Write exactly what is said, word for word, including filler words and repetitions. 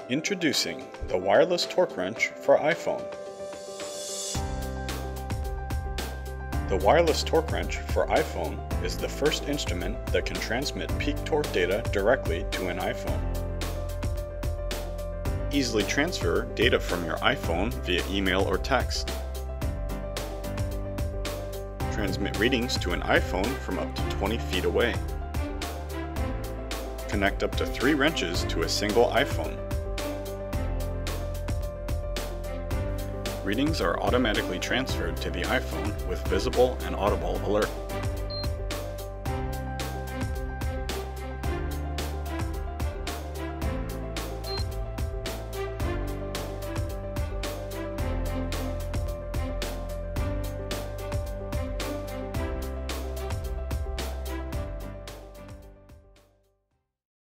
Introducing the wireless torque wrench for iPhone. The wireless torque wrench for iPhone is the first instrument that can transmit peak torque data directly to an iPhone. Easily transfer data from your iPhone via email or text. Transmit readings to an iPhone from up to twenty feet away. Connect up to three wrenches to a single iPhone. Readings are automatically transferred to the iPhone with visible and audible alert.